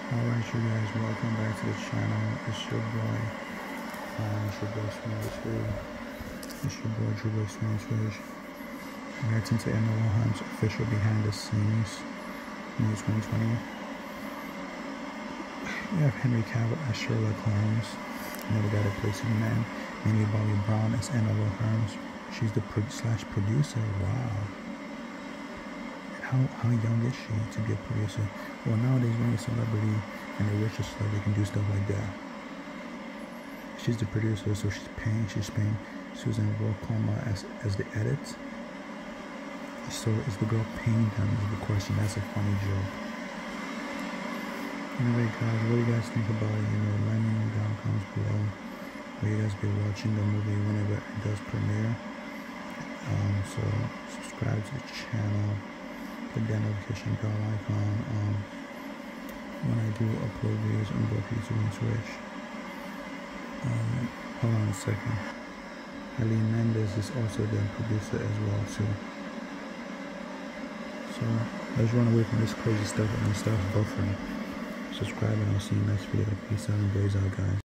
Alright, you guys, welcome back to the channel. It's your boy, Smooth Twitch. It's your boy, Smooth Twitch. Reacting to Enola Holmes' official behind the scenes news 2020. We have Henry Cavill as Sherlock Holmes. Another guy that plays Superman. Millie Bobby Brown as Enola Holmes. She's the producer. Wow. How young is she to be a producer? Well, nowadays when you're a celebrity and the richest celebrity can do stuff like that. She's the producer, so she's paying Susan Wokoma as the edit. So is the girl paying them is the question. That's a funny joke. Anyway guys, what do you guys think about it? Let me know down in the comments below. Will you guys be watching the movie whenever it does premiere? So subscribe to the channel. Hit that notification bell icon when I do upload videos on both YouTube and Twitch. Hold on a second. Eileen Mendes is also the producer as well too. So let's run away from this crazy stuff and stop buffering. Subscribe and I'll see you next video. Peace out and blaze out, guys.